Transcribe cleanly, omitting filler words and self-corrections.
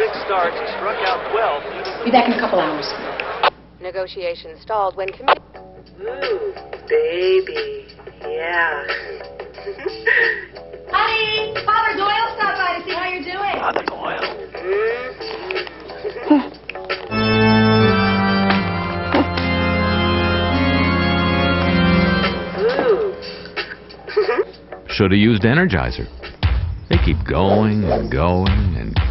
perfect start, struck out 12. Be back in a couple hours. Negotiations stalled when committee... Ooh, baby. Yeah. Honey, Father Doyle stopped by to see how you're doing. Father Doyle. Ooh. Should have used Energizer. They keep going and going and